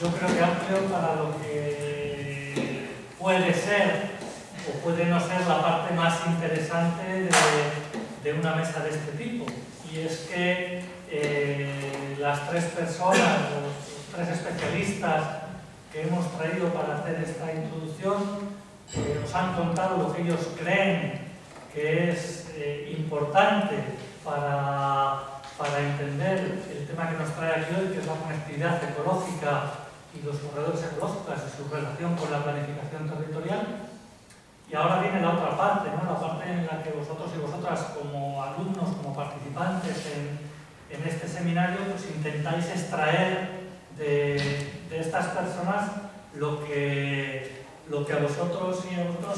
yo creo que amplio para lo que puede ser o puede no ser la parte más interesante de una mesa de este tipo. Y es que las tres personas, los tres especialistas que hemos traído para hacer esta introducción, nos han contado lo que ellos creen que es importante para entender el tema que nos trae aquí hoy, que es la conectividad ecológica y los corredores ecológicos y su relación con la planificación territorial. Y ahora viene la otra parte, ¿no? La parte en la que vosotros y vosotras, como alumnos, como participantes en este seminario, pues intentáis extraer de estas personas lo que a vosotros y a vosotros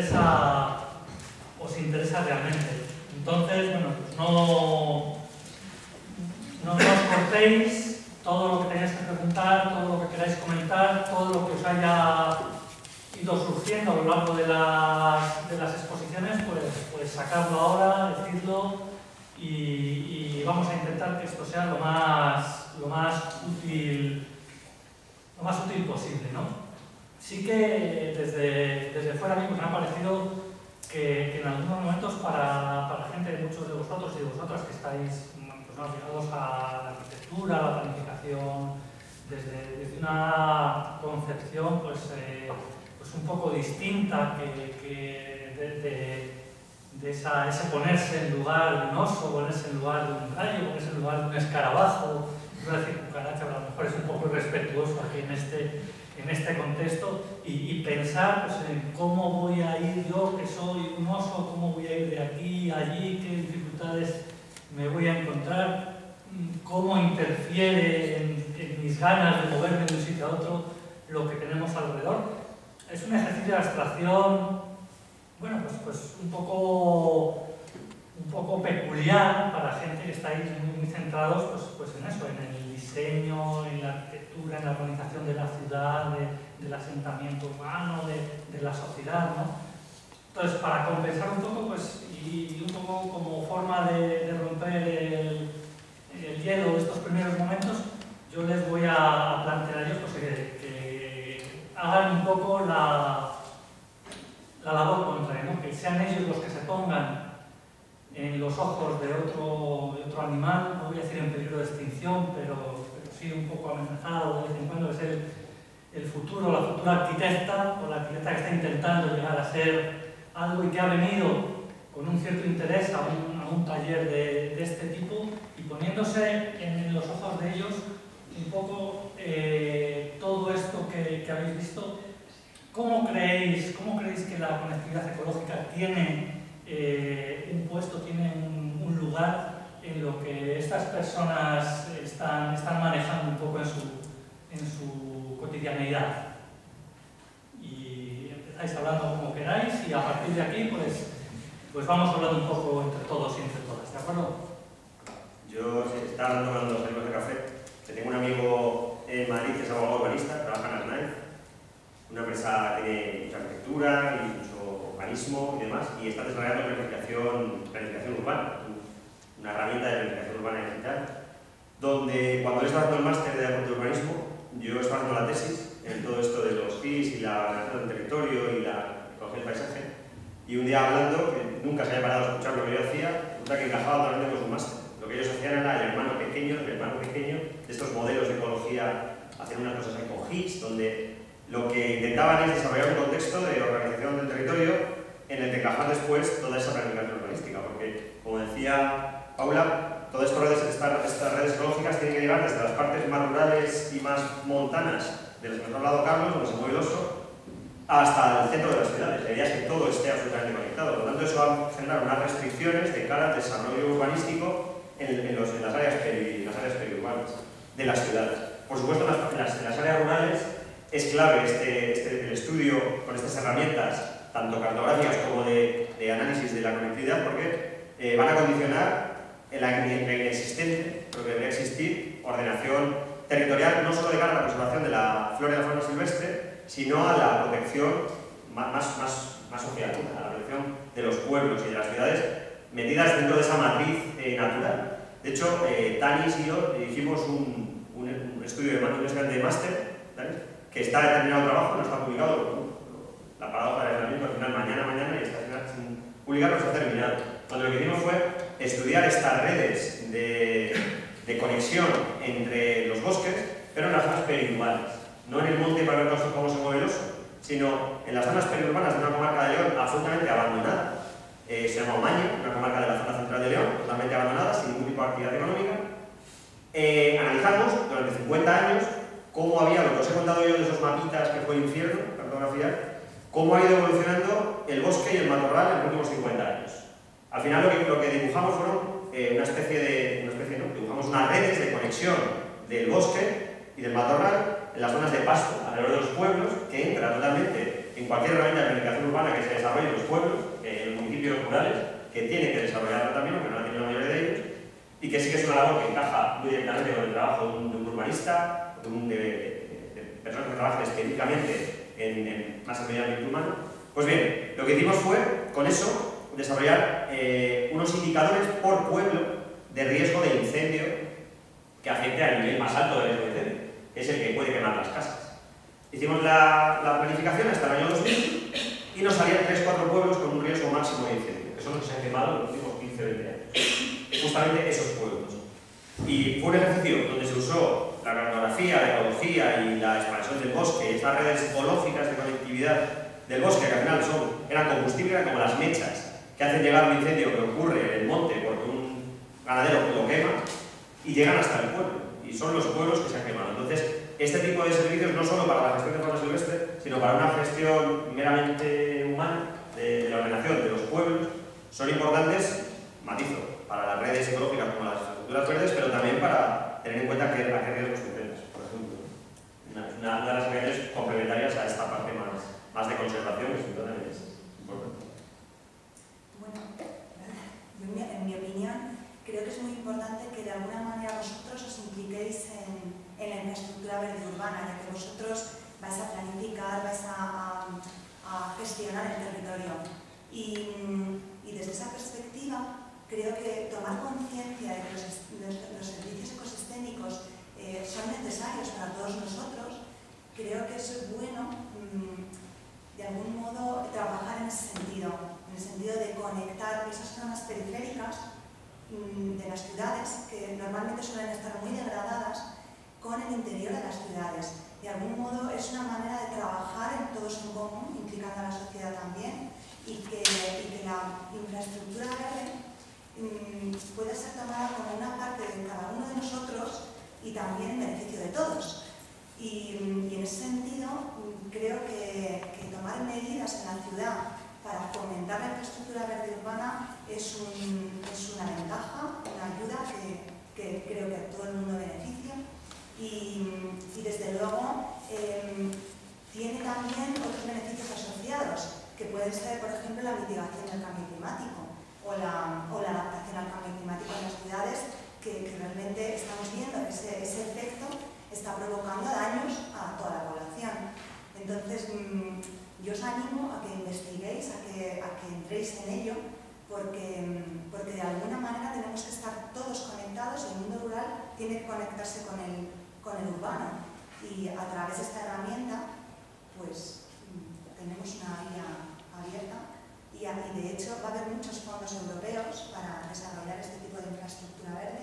os interesa realmente. Entonces, bueno, pues no os cortéis, todo lo que tengáis que preguntar, todo lo que queráis comentar, todo lo que os haya ido surgiendo a lo largo de las exposiciones, pues sacadlo ahora, decidlo y vamos a intentar que esto sea lo más útil posible, ¿no? Sí que desde fuera a mí me ha parecido que en algunos momentos para gente, muchos de vosotros y de vosotras que estáis pues, ¿no? ligados a la arquitectura, a la planificación, desde una concepción pues un poco distinta de ese ponerse en lugar de un oso, ponerse en lugar de un gallo, ponerse en lugar de un escarabajo. No decir cucaracha, a lo mejor es un poco irrespetuoso aquí en este contexto y pensar pues, en cómo voy a ir yo, que soy un oso, cómo voy a ir de aquí a allí, qué dificultades me voy a encontrar, cómo interfiere en mis ganas de moverme de un sitio a otro lo que tenemos alrededor. Es un ejercicio de abstracción, bueno, pues un poco peculiar para gente que estáis muy centrados pues en eso, en el diseño, en la arquitectura, en la organización de la ciudad, del asentamiento urbano, de la sociedad, ¿no? Entonces, para compensar un poco, pues, y un poco como forma de romper el hielo de estos primeros momentos, yo les voy a plantear a ellos pues, que hagan un poco la labor contraria, ¿no? Que sean ellos los que se pongan en los ojos de otro animal, no voy a decir en peligro de extinción, pero sí un poco amenazado de vez en cuando, es el futuro, la futura arquitecta o la arquitecta que está intentando llegar a ser algo y que ha venido con un cierto interés a un taller de este tipo y poniéndose en los ojos de ellos un poco todo esto que habéis visto. ¿Cómo creéis que la conectividad ecológica tiene un puesto, tiene un lugar en lo que estas personas están manejando un poco en su cotidianeidad? Y empezáis hablando como queráis y a partir de aquí pues vamos hablando un poco entre todos y entre todas, ¿de acuerdo? Yo estaba hablando con los amigos de café, que tengo un amigo en Madrid que es abogado urbanista, trabaja en Arnaiz, una empresa que tiene mucha arquitectura y mucho urbanismo y demás, y está desarrollando planificación urbana, una herramienta de planificación urbana digital, donde cuando él estaba haciendo el máster de urbanismo, yo estaba haciendo la tesis en todo esto de los GIS y la ordenación del territorio y la ecología del paisaje, y un día hablando, que nunca se había parado a escuchar lo que yo hacía, resulta que encajaba totalmente con su máster. Lo que ellos hacían era el hermano pequeño de estos modelos de ecología, hacían unas cosas ahí con GIS, donde lo que intentaban es desarrollar un contexto de organización del territorio en el que encajar después toda esa planificación urbanística, porque, como decía Paula, todas estas redes ecológicas tienen que llegar desde las partes más rurales y más montanas de las que nos ha hablado Carlos, donde se mueve el oso, hasta el centro de las ciudades. La idea es que todo esté absolutamente conectado. Por lo tanto, eso va a generar unas restricciones de cara al desarrollo urbanístico en las áreas periurbanas de las ciudades. Por supuesto, en las áreas rurales es clave el estudio con estas herramientas, tanto cartográficas como de análisis de la conectividad, porque van a condicionar la inexistente, pero que debería existir, ordenación territorial, no solo de cara a la conservación de la flora y la fauna silvestre, sino a la protección más social, a la protección de los pueblos y de las ciudades metidas dentro de esa matriz natural. De hecho, Tanis y yo hicimos un estudio de máster ¿sabes? Que está determinado el trabajo, no está publicado, la paradoja del aislamiento, al final mañana y está sin publicar, no está terminado. Cuando lo que hicimos fue estudiar estas redes de conexión entre los bosques, pero en las zonas periurbanas, no en el monte para ver cómo se mueve el oso, sino en las zonas periurbanas de una comarca de León absolutamente abandonada. Se llama Omaña, una comarca de la zona central de León, totalmente abandonada, sin ningún tipo de actividad económica. Analizamos durante 50 años cómo había, lo que os he contado yo de esos mapitas que fue el infierno, cartografiar, cómo ha ido evolucionando el bosque y el matorral en los últimos 50 años. Al final lo que dibujamos fueron dibujamos unas redes de conexión del bosque y del matorral en las zonas de pasto alrededor de los pueblos, que entra totalmente en cualquier herramienta de planificación urbana que se desarrolle en los pueblos, en los municipios rurales, que tienen que desarrollarlo también, aunque no la tienen la mayoría de ellos, y que sí que es una labor que encaja muy directamente con el trabajo de un urbanista, de personas que trabajan específicamente en más medio ambiente humano. Pues bien, lo que hicimos fue, con eso, desarrollar unos indicadores por pueblo de riesgo de incendio que afecte al nivel más alto del riesgo de incendio, que es el que puede quemar las casas. Hicimos la planificación hasta el año 2000 y nos salían 3-4 pueblos con un riesgo máximo de incendio, que son los que se han quemado en los últimos 15-20 años. Justamente esos pueblos. Y fue un ejercicio donde se usó la cartografía, la ecología y la expansión del bosque, estas redes ecológicas de conectividad del bosque, que al final eran combustible, eran como las mechas que hacen llegar un incendio que ocurre en el monte porque un ganadero lo quema y llegan hasta el pueblo. Y son los pueblos que se han quemado. Entonces, este tipo de servicios no solo para la gestión de fauna silvestre, sino para una gestión meramente humana de la ordenación de los pueblos, son importantes, matizo, para las redes ecológicas como las estructuras verdes, pero también para tener en cuenta a qué riesgos te enfrentas, por ejemplo. Una de las actividades complementarias a esta parte más de conservación, que sin duda es importante. Bueno, yo en mi opinión creo que es muy importante que de alguna manera vosotros os impliquéis en la infraestructura verde urbana, ya que vosotros vais a planificar, vais a gestionar el territorio. Y desde esa perspectiva, creo que tomar conciencia de que los servicios ecosistémicos son necesarios para todos nosotros, creo que es bueno, de algún modo, trabajar en ese sentido, en el sentido de conectar esas zonas periféricas de las ciudades, que normalmente suelen estar muy degradadas, con el interior de las ciudades. De algún modo es una manera de trabajar en todos en común, implicando a la sociedad también, y que la infraestructura verde pueda ser tomada como una parte de cada uno de nosotros y también en beneficio de todos. Y en ese sentido, creo que tomar medidas en la ciudad para fomentar la infraestructura verde urbana es una ventaja, una ayuda que creo que a todo el mundo beneficia. Y desde luego tiene también otros beneficios asociados, que pueden ser, por ejemplo, la mitigación del cambio climático o la adaptación al cambio climático en las ciudades, que realmente estamos viendo que ese efecto está provocando daños a toda la población. Entonces, yo os animo a que investiguéis, a que entréis en ello, porque de alguna manera tenemos que estar todos conectados y el mundo rural tiene que conectarse con el urbano. Y a través de esta herramienta, pues tenemos una vía abierta y de hecho va a haber muchos fondos europeos para desarrollar este tipo de infraestructura verde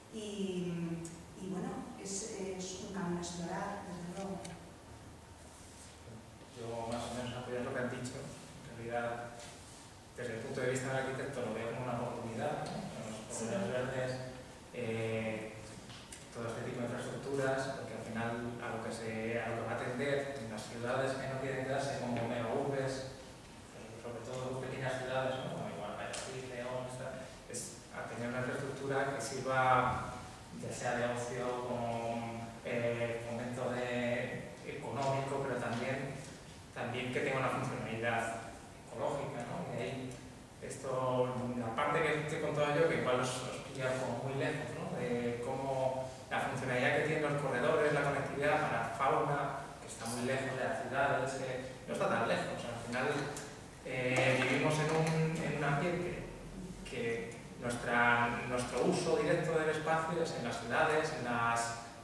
y bueno, es un camino a explorar, desde luego. Yo más o menos apoyo lo que han dicho. En realidad, desde el punto de vista del arquitecto lo veo como una oportunidad, ¿no? Los corredores verdes, todo este tipo de infraestructuras, porque al final a lo que va a atender en las ciudades que no quieren quedarse como mega urbes, sobre todo pequeñas ciudades, ¿no? Como igual Valladolid, León, es a tener una infraestructura que sirva ya sea de ocio, como fomento económico, pero también que tenga una funcionalidad ecológica, ¿no? Y ahí la parte que he contado yo, que igual os pilla como muy lejos, ¿no? De cómo la funcionalidad que tienen los corredores, la conectividad para fauna, que está muy lejos de las ciudades, no está tan lejos. O sea, al final vivimos en un ambiente que nuestro uso directo del espacio es en las ciudades, en las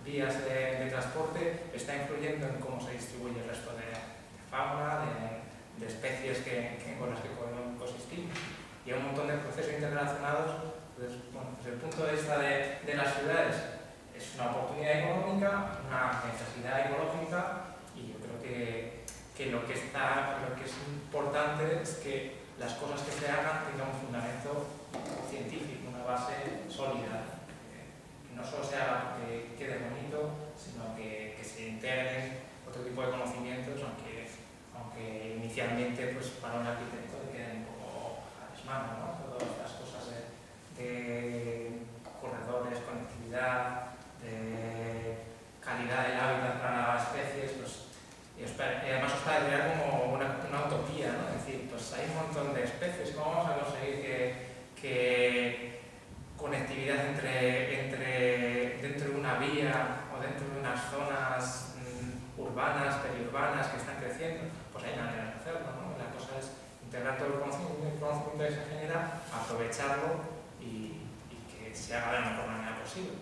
vías de transporte está influyendo en cómo se distribuye el resto de fauna, de especies con las que podemos coexistir. Y hay un montón de procesos interrelacionados. Entonces, bueno, desde el punto de vista de las ciudades, es una oportunidad económica, una necesidad ecológica, y yo creo que lo que es importante es que las cosas que se hagan tengan un fundamento científico, una base sólida, que no solo se haga porque quede bonito, sino que se integren otro tipo de conocimientos, aunque inicialmente pues, para un arquitecto le queden un poco a desmano, ¿no? Todas estas cosas de corredores, conectividad, de calidad del hábitat para las especies, pues, y además os parecería como una utopía, ¿no? Es decir, pues hay un montón de especies, ¿cómo vamos a conseguir que conectividad dentro de una vía o dentro de unas zonas urbanas, periurbanas que están creciendo? Pues hay maneras de hacerlo, ¿no? La cosa es integrar todo el conocimiento que se genera, aprovecharlo y que se haga de la mejor manera posible.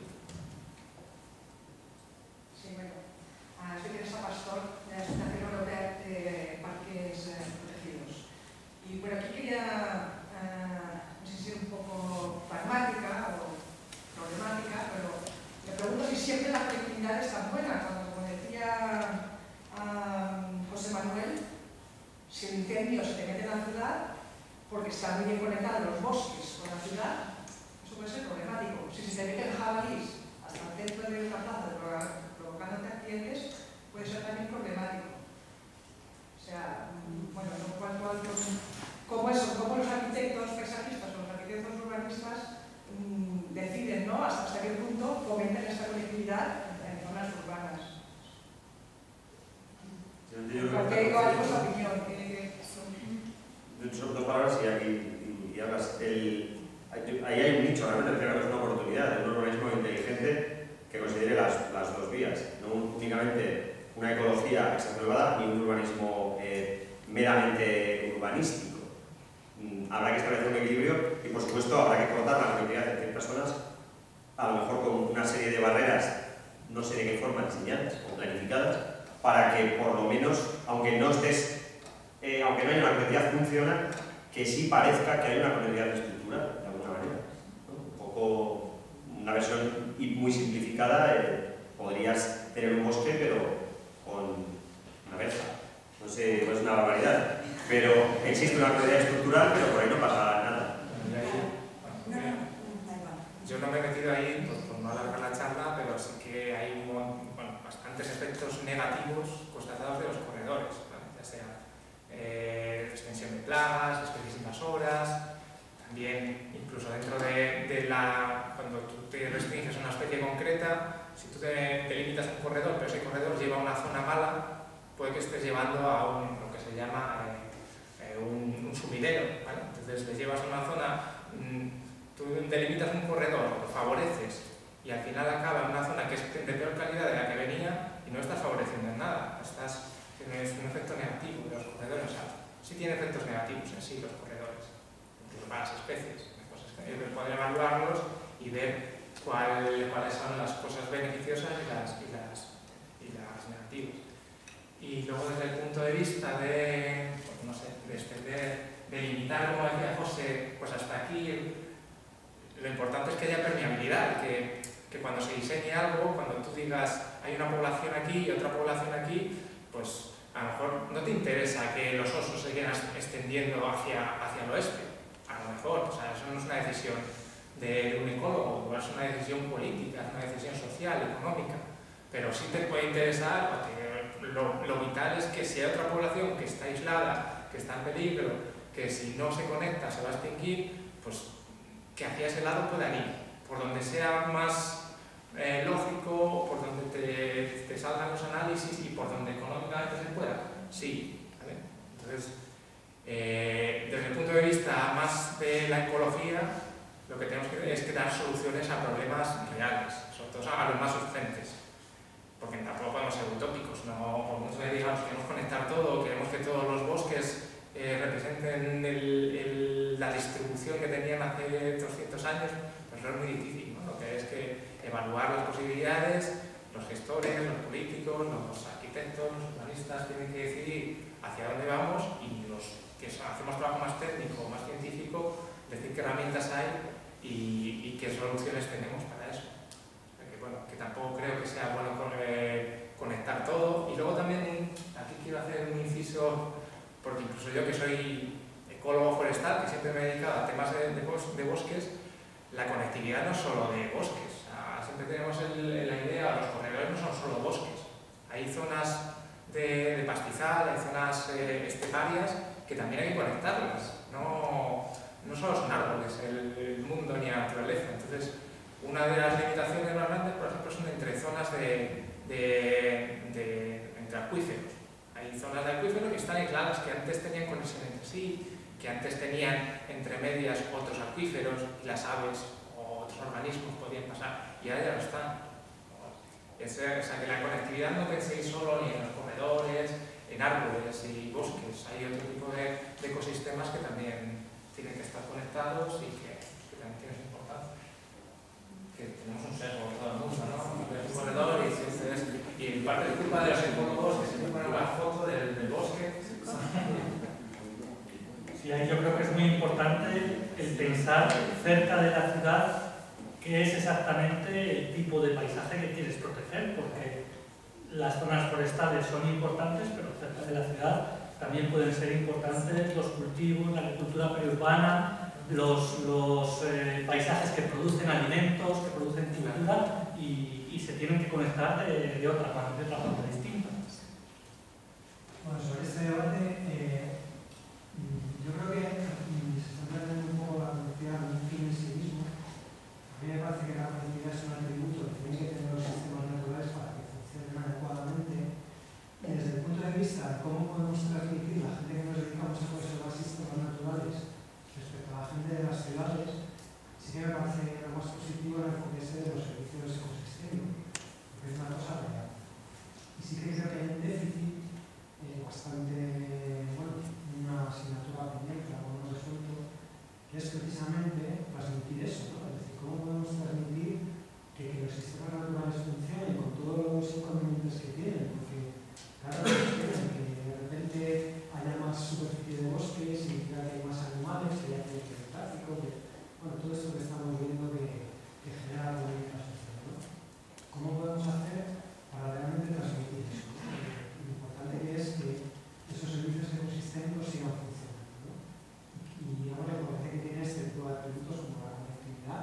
Sí, bueno, soy Teresa Pastor, de la Asociación Europea de Parques Protegidos. Y por aquí quería, no sé si es un poco pragmática o problemática, pero me pregunto si siempre la conectividad es tan buena. Cuando, como decía José Manuel, si el incendio se te mete en la ciudad, porque están muy bien conectados los bosques con la ciudad, eso puede ser problemático. Si se te meten jabalís hasta el centro de una plaza provocándote accidentes, puede ser también problemático. O sea, bueno, ¿cómo los arquitectos paisajistas o los arquitectos urbanistas deciden, ¿no? hasta qué punto fomentan esta conectividad en zonas urbanas? ¿Cuál es vuestra opinión? Son dos palabras y hablas. Ahí hay un nicho, realmente creo que es una oportunidad de un urbanismo inteligente que considere las dos vías, no únicamente una ecología exacerbada ni un urbanismo meramente urbanístico. Habrá que establecer un equilibrio y, por supuesto, habrá que cortar la conectividad de ciertas zonas, a lo mejor con una serie de barreras, no sé de qué forma, diseñadas o planificadas, para que por lo menos, aunque no haya una conectividad funcional, que sí parezca que hay una conectividad estructural, de alguna manera, ¿no? Un poco una versión muy simplificada, podrías tener un bosque, pero con una verja. No sé, no es una barbaridad, pero existe una conectividad estructural, pero por ahí no pasa nada. Yo no me he metido ahí por no alargar la charla, pero sí que hay bastantes efectos negativos constatados de los corredores, ¿vale? Ya sea extensión de plagas, especies invasoras, también incluso dentro cuando tú te restringes a una especie concreta, si tú te limitas a un corredor, pero ese corredor lleva a una zona mala, puede que estés llevando a lo que se llama un sumidero, ¿vale? Entonces le llevas a una zona, tú delimitas un corredor, lo favoreces y al final acaba en una zona que es de peor calidad de la que venía y no estás favoreciendo en nada, tienes un efecto negativo de los corredores. O sea, sí tiene efectos negativos en sí los corredores, incluso para las especies. Cosas que poder evaluarlos y ver cuáles son las cosas beneficiosas y las negativas. Y luego desde el punto de vista de extender, de limitar, como decía José, pues hasta aquí, lo importante es que haya permeabilidad, que cuando se diseñe algo, cuando tú digas hay una población aquí y otra población aquí, pues a lo mejor no te interesa que los osos se sigan extendiendo hacia el oeste, a lo mejor, o sea, eso no es una decisión de un ecólogo, es una decisión política, es una decisión social, económica, pero sí te puede interesar, porque lo vital es que si hay otra población que está aislada, que está en peligro, que si no se conecta se va a extinguir, pues que hacia ese lado puedan ir, por donde sea más lógico, por donde te salgan los análisis y por donde económicamente se pueda, sí, ¿vale? Entonces, desde el punto de vista más de la ecología, lo que tenemos que es que dar soluciones a problemas reales, sobre todo a los más urgentes, porque tampoco podemos ser utópicos, no por mucho que digamos queremos conectar todo, queremos que todos los bosques representen la distribución que tenían hace 200 años, pues no es muy difícil, ¿no? Lo que hay es que evaluar las posibilidades los gestores, los políticos, los arquitectos, los urbanistas tienen que decidir hacia dónde vamos y los que hacemos trabajo más técnico, más científico, decir qué herramientas hay y qué soluciones tenemos para eso. Que, bueno, que tampoco creo que sea bueno conectar todo. Y luego también, aquí quiero hacer un inciso, porque incluso yo que soy ecólogo forestal, que siempre me he dedicado a temas de bosques, la conectividad no es solo de bosques. Siempre tenemos la idea, los corredores no son solo bosques. Hay zonas de pastizal, hay zonas esteparias que también hay que conectarlas. No solo son árboles, el mundo ni la naturaleza. Entonces, una de las limitaciones más grandes, por ejemplo, son entre zonas entre acuíferos. Hay zonas de acuíferos que están aisladas, que antes tenían conexión entre sí, que antes tenían entre medias otros acuíferos y las aves o otros organismos podían pasar, y ahora ya no están. O sea, que la conectividad no penséis solo ni en los corredores, en árboles y bosques. Hay otro tipo de ecosistemas que también tienen que estar conectados y que también tienen su importancia. Que tenemos un sesgo en todo el mundo, ¿no? El corredor y parte de culpa de los ecólogos que siempre ponen una foto del bosque. Sí, yo creo que es muy importante el pensar cerca de la ciudad qué es exactamente el tipo de paisaje que quieres proteger, porque las zonas forestales son importantes, pero cerca de la ciudad también pueden ser importantes los cultivos, la agricultura periurbana, los paisajes que producen alimentos, que producen cultura y se tienen que conectar de otra forma distinta. Bueno, sobre este debate, yo creo que se está perdiendo un poco la conectividad de un fin en sí mismo. A mí me parece que la conectividad es un atributo que tienen que tener los sistemas naturales para que funcionen adecuadamente. Y desde el punto de vista de cómo podemos transmitir la gente que nos dedicamos a conservar sistemas naturales respecto a la gente de las ciudades, sí que me parece lo más positivo el enfoque de los servicios ecosistémicos, porque es una cosa real. Y sí que creo que hay un déficit bastante, bueno, una asignatura pendiente, algo no resuelto, que es precisamente transmitir eso, ¿no? Es decir, cómo podemos transmitir que los sistemas naturales funcionen con todos los inconvenientes que tienen, porque claro, que de repente haya más superficie de bosque, significa que hay más animales, que haya accidente de tráfico, que, bueno, todo esto que estamos viendo que genera una infraestructura, ¿no? ¿Cómo podemos hacer para realmente transmitir eso? Lo importante que es que esos servicios ecosistémicos sigan funcionando, ¿no? Y digamos, me parece que tiene este tipo de atributos como la conectividad,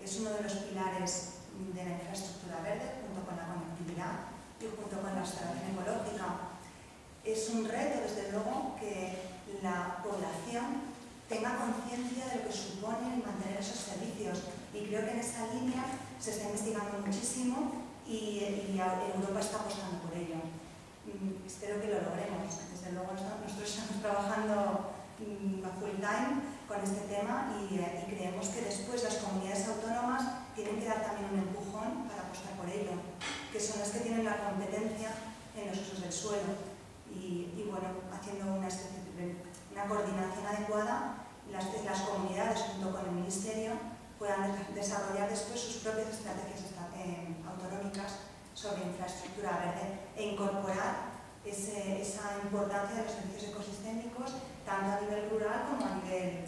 es uno de los pilares de la infraestructura verde, junto con la conectividad y junto con la restauración ecológica. Es un reto, desde luego, que la población tenga conciencia de lo que supone el mantener esos servicios, y creo que en esa línea se está investigando muchísimo y Europa está apostando por ello. Espero que lo logremos. Desde luego nosotros estamos trabajando a full time con este tema y creemos que después las comunidades autónomas tienen que dar también un empujón para apostar por ello, que son las que tienen la competencia en los usos del suelo y bueno, haciendo una coordinación adecuada, las comunidades junto con el Ministerio puedan desarrollar después sus propias estrategias autonómicas sobre infraestructura verde e incorporar esa importancia de los servicios ecosistémicos tanto a nivel rural como a nivel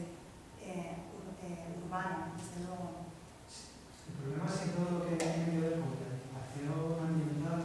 urbano, desde luego. El problema es que todo lo que tiene que ver con planificación ambiental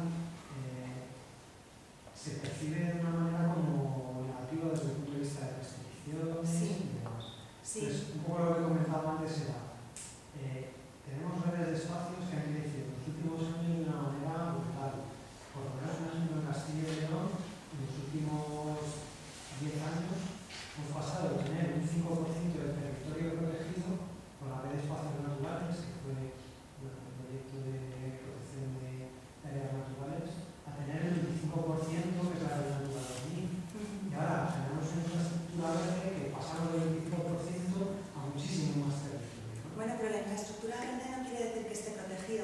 se percibe de una manera como negativa desde el punto de vista de restricciones y demás. Sí. Entonces, un poco lo que comentaba antes era, tenemos redes de espacios que han crecido en los últimos años de una manera brutal. Por lo menos, por ejemplo, en Castilla y León, en los últimos 10 años, hemos pasado de tener un 5% del territorio protegido con la red de espacios naturales, que fue el proyecto de protección de áreas naturales, a tener el 25%, que es la red Natura 2000. Y ahora tenemos una infraestructura verde que pasamos del 25% a muchísimo más territorio, ¿no? Bueno, pero la infraestructura verde no quiere decir que esté protegido.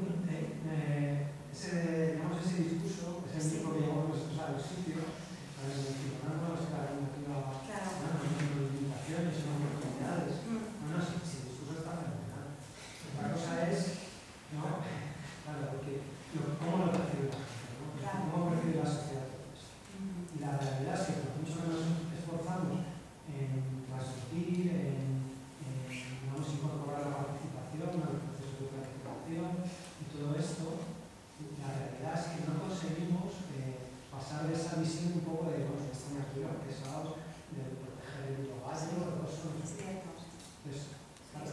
Ese discurso es el mismo que llevamos a los sitios, a ver, mencionando la normativa, no limitaciones, no oportunidades. No, si el discurso está fenomenal. Otra cosa es, ¿no? Claro, porque cómo lo percibe la gente, ¿no? Cómo percibe la sociedad todo esto. Y la realidad es que por mucho que nos esforzamos en transmitir, vamos a incorporar la participación, los procesos de planificación y todo esto, la realidad es que no conseguimos pasar de esa visión un poco de esta natura que es algo de proteger el global, Es cierto. Entonces, claro,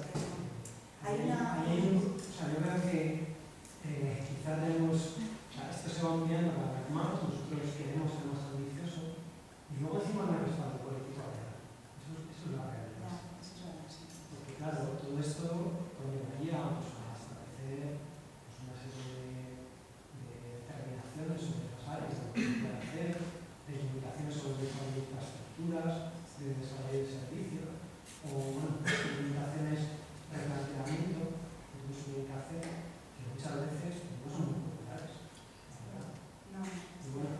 yo creo que quizá tenemos, esto se va uniendo cada vez más, nosotros queremos ser más ambiciosos y luego encima no hay respaldo político real. Eso es la realidad. Porque claro, todo esto conllevaría a establecer una serie de determinaciones sobre las áreas de lo que se puede hacer, de limitaciones sobre el desarrollo de infraestructuras, de desarrollo de servicios, o bueno, limitaciones de replanteamiento de uso de que hacer, que muchas veces no son muy populares. No. Y bueno,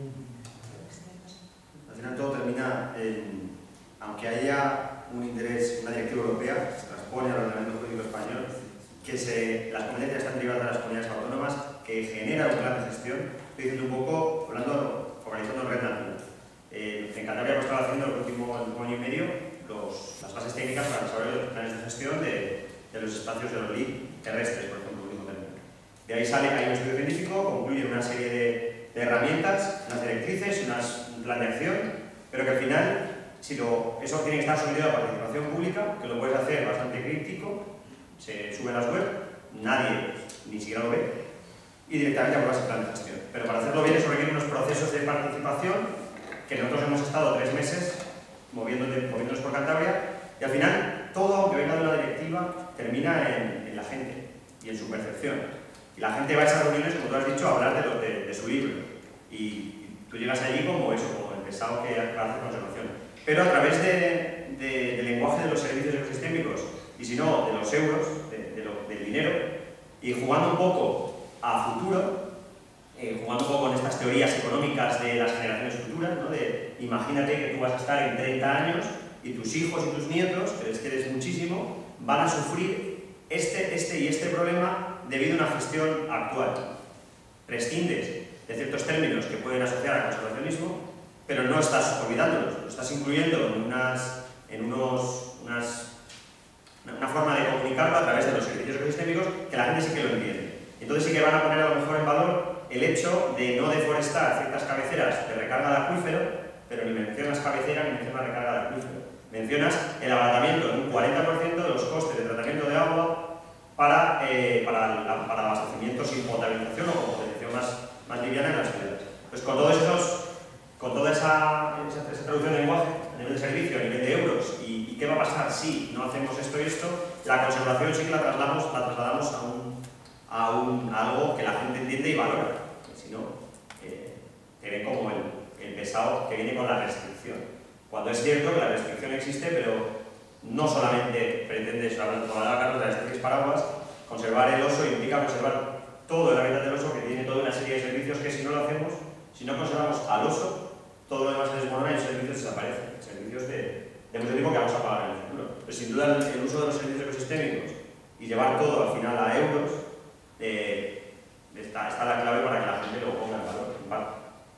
al final todo termina en, aunque haya un interés, una directiva europea, se transpone al ordenamiento jurídico español, que las competencias están derivadas de las comunidades autónomas, que genera un plan de gestión. Estoy diciendo un poco, focalizando en Red Natura. En Cantabria hemos estado haciendo el último año y medio las bases técnicas para el desarrollo de planes de gestión de los espacios de los LIC terrestres, por ejemplo, último término. De ahí hay un estudio científico, concluye una serie de herramientas, unas directrices, un plan de acción, pero que al final, eso tiene que estar sometido a participación pública, que lo puedes hacer bastante crítico, se sube a las web, nadie ni siquiera lo ve, y directamente apruebas el plan de gestión. Pero para hacerlo bien eso requiere unos procesos de participación que nosotros hemos estado 3 meses moviéndonos por Cantabria, y al final todo, aunque venga de una directiva, termina en la gente y en su percepción. Y la gente va a esas reuniones, como tú has dicho, a hablar de su libro. Y tú llegas allí como el pesado que hace conservación. Pero a través del lenguaje de los servicios ecosistémicos, y si no, de los euros, del dinero, y jugando un poco a futuro, jugando un poco con estas teorías económicas de las generaciones futuras, ¿no? Imagínate que tú vas a estar en 30 años y tus hijos y tus nietos, que les quieres muchísimo, van a sufrir este problema debido a una gestión actual. Prescindes de ciertos términos que pueden asociar al conservacionismo, pero no estás olvidándolos, lo estás incluyendo en una forma de comunicarlo a través de los servicios ecosistémicos que la gente sí que lo entiende. Entonces sí que van a poner a lo mejor en valor el hecho de no deforestar ciertas cabeceras de recarga de acuífero, pero ni mencionas cabecera ni mencionas recarga de acuífero. Mencionas el abaratamiento en un 40% de los costes de tratamiento de agua observación sí que la trasladamos a algo que la gente entiende y valora, si no, te ven como el pesado que viene con la restricción. Cuando es cierto que la restricción existe, pero no solamente pretende, como hablaba Carlos de las especies paraguas, conservar el oso implica conservar todo el hábitat del oso, que tiene toda una serie de servicios que si no lo hacemos, si no conservamos al oso, todo lo demás se desmorona y los servicios desaparecen. Servicios de mucho tiempo que vamos a pagar en el futuro. Pero sin duda el uso de los servicios ecosistémicos y llevar todo al final a euros, está la clave para que la gente lo ponga en valor, en parte.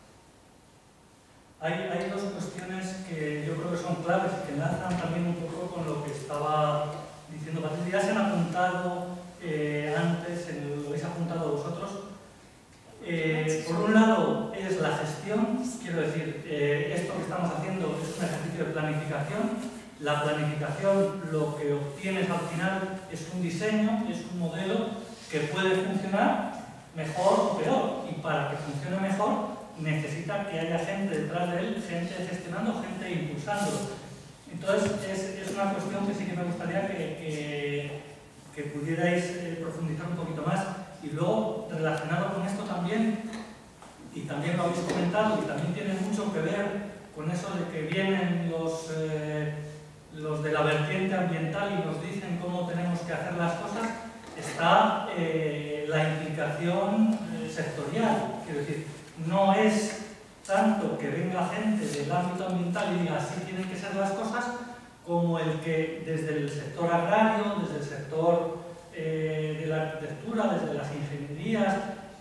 Hay dos cuestiones que yo creo que son claves y que enlazan también un poco con lo que estaba diciendo Patricia. Ya se han apuntado antes, lo habéis apuntado vosotros. Por un lado es la gestión, quiero decir, esto que estamos haciendo es un ejercicio de planificación. La planificación lo que obtienes al final es un diseño, es un modelo que puede funcionar mejor o peor, y para que funcione mejor necesita que haya gente detrás de él, gente gestionando, gente impulsando. Entonces es una cuestión que sí que me gustaría que pudierais profundizar un poquito más. Y luego, relacionado con esto también, y también lo habéis comentado, y también tiene mucho que ver con eso de que vienen los de la vertiente ambiental y nos dicen cómo tenemos que hacer las cosas, está la implicación sectorial. Quiero decir, no es tanto que venga gente del ámbito ambiental y diga así tienen que ser las cosas, como el que desde el sector agrario, desde el sector de la arquitectura, desde las ingenierías,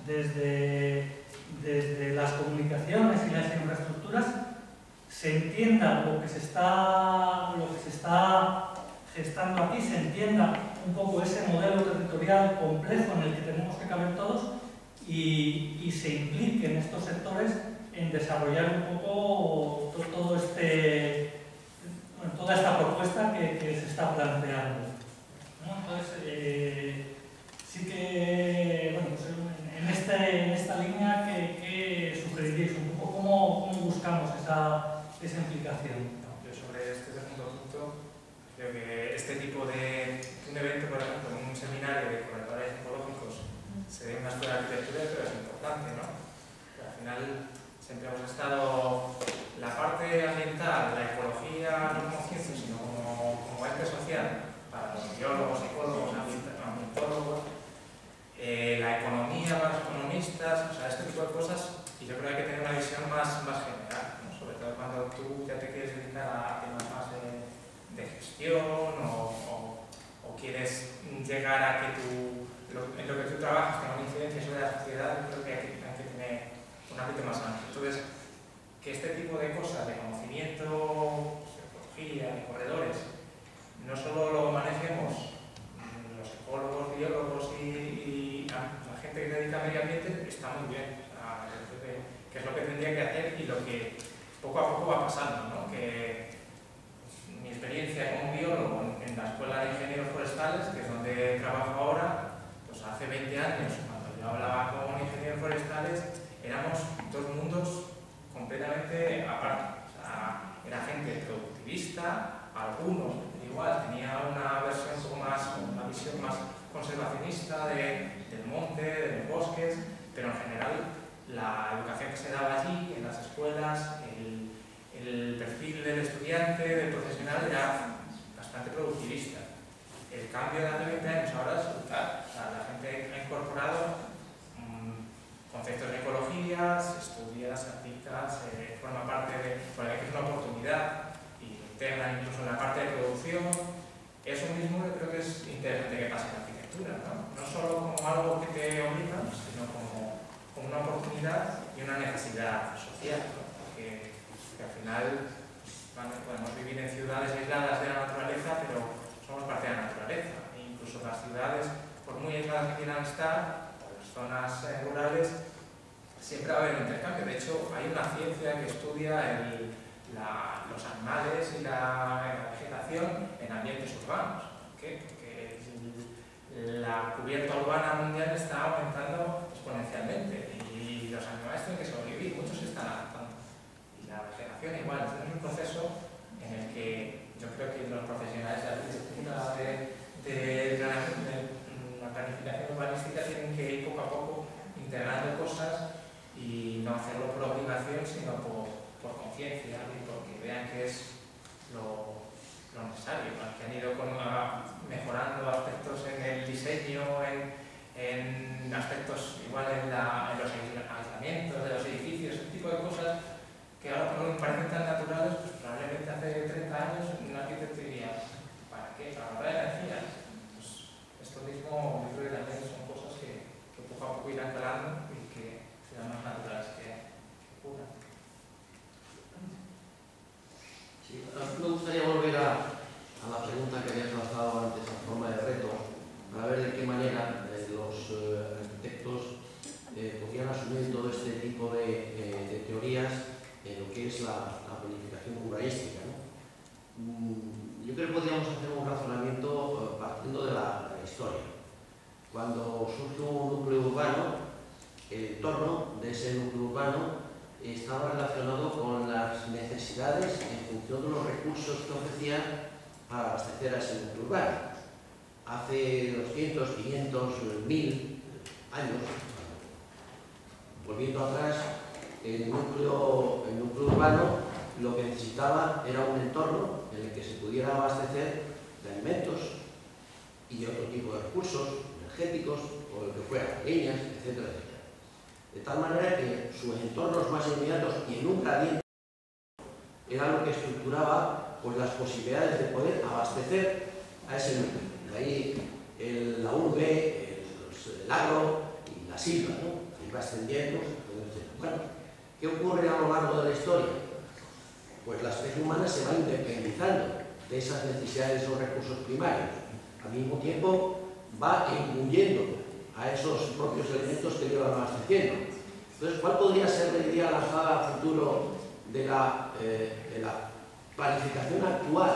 desde las comunicaciones y las infraestructuras, se entienda lo que se está gestando aquí, se entienda un poco ese modelo territorial complejo en el que tenemos que caber todos y se impliquen estos sectores en desarrollar un poco toda esta propuesta que se está planteando, ¿no? Entonces, sí que, bueno, pues en esta línea, ¿qué sugeriríais un poco? ¿Cómo buscamos esa implicación? Yo sobre este segundo punto, creo que este tipo de un evento, por ejemplo, un seminario de corredores ecológicos, se ve en una escuela de arquitectura, pero es importante, ¿no? Pero al final siempre hemos estado la parte ambiental, la ecología, no como ciencia, sino como ente social, para los biólogos, psicólogos, ambientólogos, la economía para los economistas, o sea, este tipo de cosas, y yo creo que hay que tener una visión más general, ¿no? Sobre todo cuando tú ya te quieres dedicar a temas más de gestión o quieres llegar a que en lo que tú trabajas tenga una incidencia sobre la sociedad. Yo creo que hay que tener un ámbito más amplio. Entonces, que este tipo de cosas, de conocimiento, psicología, de corredores, no solo lo manejemos los ecólogos, biólogos y la gente que se dedica a medio ambiente, está muy bien. O sea, que es lo que tendría que hacer y lo que poco a poco va pasando, ¿no? Que mi experiencia como biólogo en la Escuela de Ingenieros Forestales, que es donde trabajo ahora, pues hace 20 años, cuando yo hablaba con ingenieros forestales, éramos dos mundos completamente aparte. O sea, era gente productivista, algunos igual tenía una versión una visión más conservacionista del monte, de los bosques, pero en general la educación que se daba allí, en las escuelas, el perfil del estudiante, del profesional era bastante productivista. El cambio de hace 20 años ahora es brutal. O sea, la gente ha incorporado conceptos de ecología, se estudia, se aplica, se forma parte de, bueno, que es una oportunidad y integra incluso en la parte de producción. Eso mismo yo creo que es interesante que pase en la arquitectura, ¿no? No solo como algo que te obliga, sino como una oportunidad y una necesidad social, ¿no? Porque al final podemos vivir en ciudades aisladas de la naturaleza, pero somos parte de la naturaleza. E incluso las ciudades, por muy aisladas que quieran estar, las zonas rurales, siempre va a haber un intercambio. De hecho, hay una ciencia que estudia los animales y la vegetación en ambientes urbanos. ¿Por qué? Porque la cubierta urbana mundial está aumentando exponencialmente y los animales tienen que sobrevivir, muchos se están adaptando. Y la vegetación igual. Este es un proceso en el que yo creo que los profesionales de arquitectura, de la integrando cosas y no hacerlo por obligación, sino por conciencia y porque vean que es lo necesario, ¿no? Que han ido mejorando aspectos en el diseño, en aspectos igual en los aislamientos de los edificios, ese tipo de cosas que ahora por parecen tan naturales, pues probablemente hace 30 años un arquitecto diría, ¿para qué? Para ahorrar energía. Pues esto mismo, yo creo que también son cosas que poco a poco irán calando y que serán más naturales que ocurran. Sí, a mí me gustaría volver a la pregunta que habías lanzado antes en forma de reto, para ver de qué manera los arquitectos podían asumir todo este tipo de teorías en lo que es la planificación urbanística, ¿no? Yo creo que podríamos hacer un razonamiento partiendo de la historia. Cuando surge un núcleo urbano, el entorno de ese núcleo urbano estaba relacionado con las necesidades en función de los recursos que ofrecían para abastecer a ese núcleo urbano. Hace 200, 500, 1000 años, volviendo atrás, el núcleo urbano lo que necesitaba era un entorno en el que se pudiera abastecer de alimentos y de otro tipo de recursos energéticos o lo que fuera, leñas, etcétera, etcétera. De tal manera que sus entornos más inmediatos y en un gradiente era lo que estructuraba pues, las posibilidades de poder abastecer a ese núcleo. De ahí la urbe, el agro y la silva, ¿no? Se iba extendiendo, etc. Bueno, ¿qué ocurre a lo largo de la historia? Pues la especie humana se va independizando de esas necesidades de esos recursos primarios. Al mismo tiempo va incluyendo a esos propios elementos que le van abasteciendo. Entonces, ¿cuál podría ser la idea lanzada a futuro de la planificación actual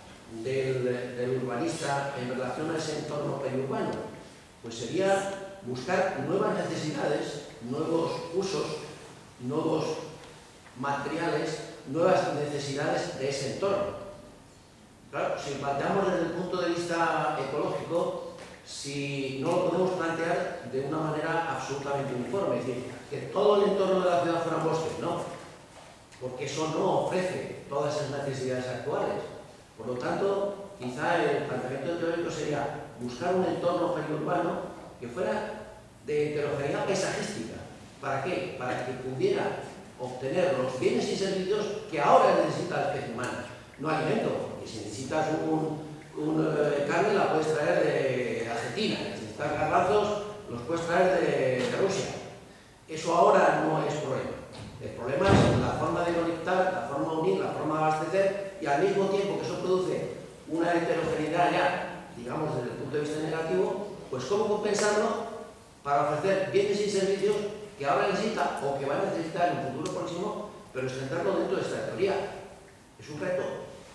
del urbanista en relación a ese entorno periurbano? Pues sería buscar nuevas necesidades, nuevos usos, nuevos materiales, nuevas necesidades de ese entorno. Claro, si planteamos desde el punto de vista ecológico, si no lo podemos plantear de una manera absolutamente uniforme, es decir, que todo el entorno de la ciudad fuera bosque, no, porque eso no ofrece todas esas necesidades actuales. Por lo tanto, quizá el planteamiento teórico sería buscar un entorno periurbano que fuera de heterogeneidad paisajística. ¿Para qué? Para que pudiera obtener los bienes y servicios que ahora necesita la especie humana. No alimento, porque si necesitas carne la puedes traer de Argentina, si necesitas garbanzos los puedes traer de Rusia. Eso ahora no es problema. El problema es la forma de conectar, la forma de unir, la forma de abastecer y al mismo tiempo que eso produce una heterogeneidad ya, digamos desde el punto de vista negativo, pues cómo compensarlo para ofrecer bienes y servicios que ahora necesita o que va a necesitar en un futuro próximo, pero centrarlo dentro de esta teoría. Es un reto.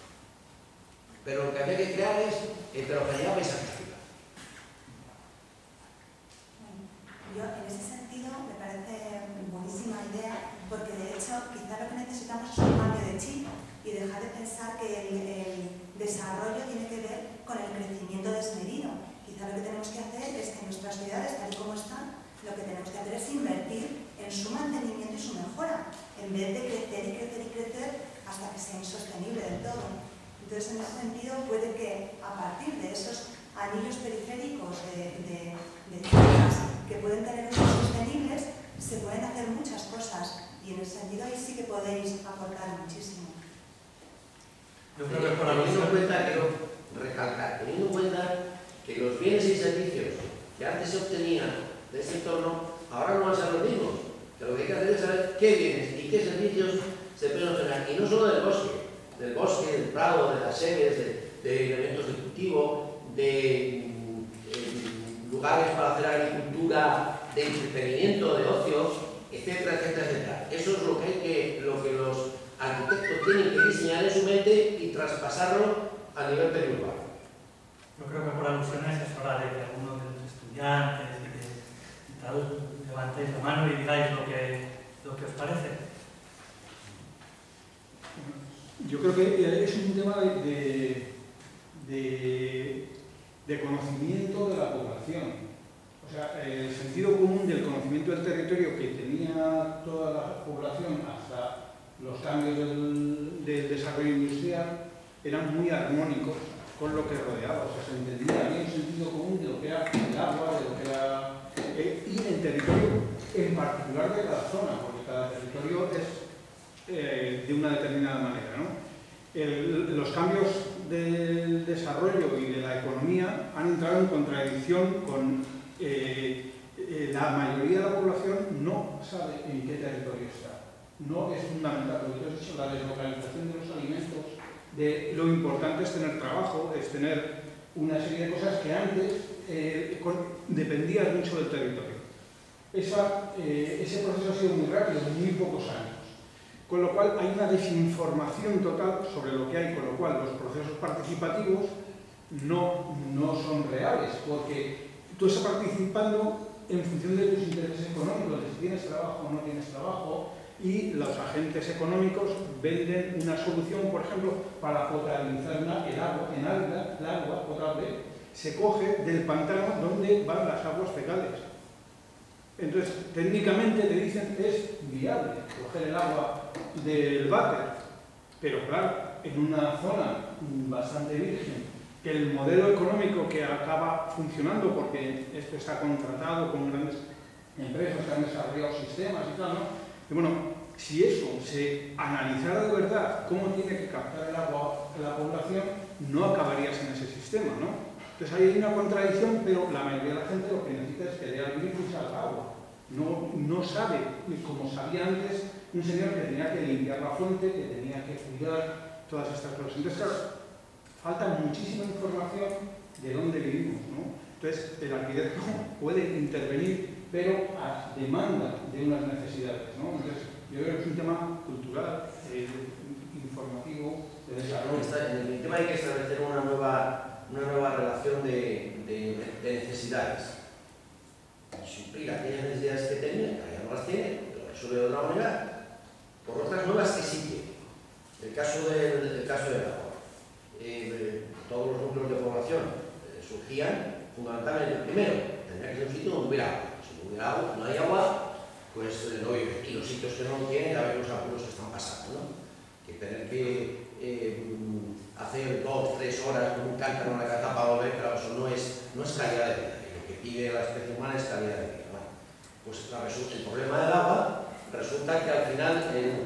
Pero lo que había que crear es heterogeneidad paisajística. Yo, en ese sentido, me parece buenísima idea, porque de hecho, quizá lo que necesitamos es un cambio de chip y dejar de pensar que el desarrollo tiene que ver con el crecimiento desmedido. Quizá lo que tenemos que hacer es que nuestras ciudades, tal y como están, lo que tenemos que hacer es invertir en su mantenimiento y su mejora, en vez de crecer y crecer y crecer hasta que sea insostenible del todo. Entonces, en ese sentido, puede que a partir de esos anillos periféricos de zonas que pueden tener usos sostenibles, se pueden hacer muchas cosas y en ese sentido ahí sí que podéis aportar muchísimo. Yo creo que por teniendo en cuenta, quiero recalcar, teniendo en cuenta que los bienes y servicios que antes se obtenían de este entorno, ahora no van a ser los mismos. Que lo que hay que hacer es saber qué bienes y qué servicios se pueden obtener, y no solo del bosque, del prado, de las series, de elementos de cultivo, de lugares para hacer agricultura, de entretenimiento, de ocio, etcétera, etcétera, etcétera. Eso es lo que los arquitectos tienen que diseñar en su mente y traspasarlo a nivel periurbano. Yo creo que por alusiones es hora de que algunos de los estudiantes y tal levantéis la mano y digáis lo que os parece. Yo creo que es un tema de conocimiento de la población. O sea, el sentido común del conocimiento del territorio que tenía toda la población hasta los cambios del desarrollo industrial eran muy armónicos con lo que rodeaba. O sea, se entendía, había un sentido común de lo que era el agua, de lo que era... y el territorio en particular de cada zona, porque cada territorio es de una determinada manera, ¿no? Los cambios del desarrollo y de la economía han entrado en contradicción con la mayoría de la población no sabe en qué territorio está. No es fundamental, lo que tú has dicho, la deslocalización de los alimentos, de lo importante es tener trabajo, es tener una serie de cosas que antes dependían mucho del territorio. Ese proceso ha sido muy rápido, en muy pocos años. Con lo cual hay una desinformación total sobre lo que hay, con lo cual los procesos participativos no son reales, porque tú estás participando en función de tus intereses económicos, de si tienes trabajo o no tienes trabajo, y los agentes económicos venden una solución, por ejemplo, para potabilizar el agua. En Ávila, el agua potable se coge del pantano donde van las aguas fecales. Entonces, técnicamente te dicen que es viable coger el agua del váter, pero claro, en una zona bastante virgen, que el modelo económico que acaba funcionando, porque esto está contratado con grandes empresas que han desarrollado sistemas y tal, ¿no? Y bueno, si eso se analizara de verdad cómo tiene que captar el agua la población, no acabarías en ese sistema, ¿no? Entonces ahí hay una contradicción, pero la mayoría de la gente lo que necesita es que dé al grifo y salga agua. No sabe, como sabía antes, un señor que tenía que limpiar la fuente, que tenía que cuidar todas estas cosas. Entonces, claro, falta muchísima información de dónde vivimos, ¿no? Entonces, el arquitecto puede intervenir, pero a demanda de unas necesidades, ¿no? Entonces, yo creo que es un tema cultural, informativo, de desarrollo. En el tema hay que establecer una nueva relación de necesidades. Suplir aquellas necesidades que tenía, que ya no las tiene, lo resuelve de otra manera, por otras nuevas que sí tiene. El caso del agua. Todos los núcleos de población surgían fundamentalmente, primero, tendría que ser un sitio donde hubiera agua. Si no hubiera agua, no hay agua, pues no vive. Y los sitios que no lo tienen, ya ven los apuros que están pasando, ¿no? Que tener que hacer 2 o 3 horas con un cántaro en la casa para volver, claro, eso no es calidad de vida. Y lo que pide la especie humana es calidad de vida. Bueno, pues el problema del agua resulta que al final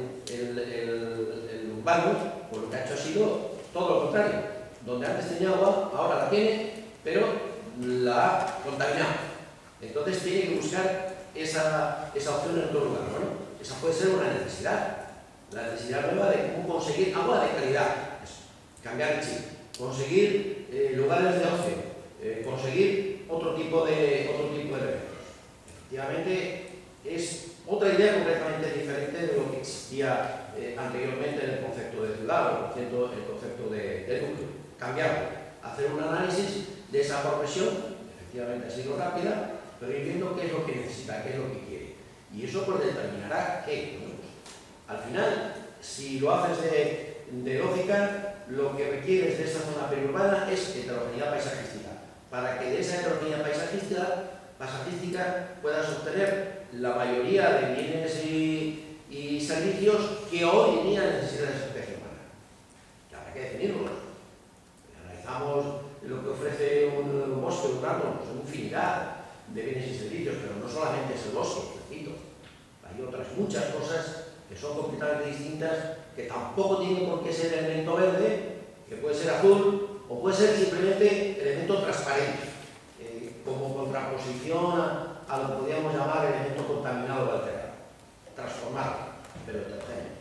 el urbano, pues lo que ha hecho ha sido todo lo contrario. Donde antes tenía agua, ahora la tiene, pero la ha contaminado. Entonces tiene que buscar esa opción en otro lugar. Bueno, esa puede ser una necesidad. La necesidad nueva de cómo conseguir agua de calidad. Eso, cambiar el chip. Conseguir lugares de ocio. Conseguir otro tipo de eventos. Efectivamente, es otra idea completamente diferente de lo que existía anteriormente en el concepto de ciudad o el concepto de núcleo. Cambiarlo, hacer un análisis de esa profesión, efectivamente ha sido rápida, pero ir viendo qué es lo que necesita, qué es lo que quiere. Y eso pues determinará qué. Bueno, pues, al final, si lo haces de lógica, lo que requieres de esta zona periurbana es heterogeneidad paisajística. Para que de esa heterogeneidad paisajística puedas obtener la mayoría de bienes y servicios que hoy en día necesita la especie humana. Y habrá que definirlos. Analizamos lo que ofrece un bosque, un árbol, pues una infinidad de bienes y servicios, pero no solamente es el bosque, repito. Hay otras muchas cosas que son completamente distintas, que tampoco tienen por qué ser elemento verde, que puede ser azul, o puede ser simplemente elemento transparente, como contraposición a lo que podríamos llamar elemento contaminado o alterado. Transformado, pero heterogéneo.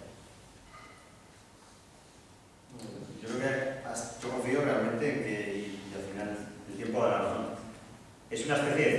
Yo creo que yo confío realmente en que, y al final el tiempo da la razón, es una especie de